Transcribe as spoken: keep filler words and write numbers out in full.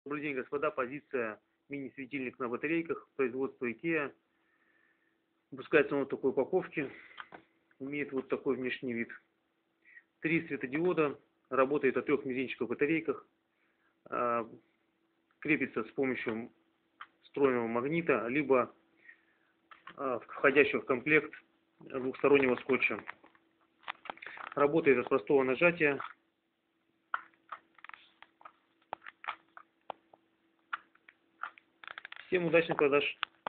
Добрый день, господа. Позиция мини-светильник на батарейках. Производство IKEA. Выпускается он в такой упаковке. Имеет вот такой внешний вид. Три светодиода. Работает от трех мизинчиков батарейках. Крепится с помощью встроенного магнита, либо входящего в комплект двухстороннего скотча. Работает от простого нажатия. Всем удачных продаж!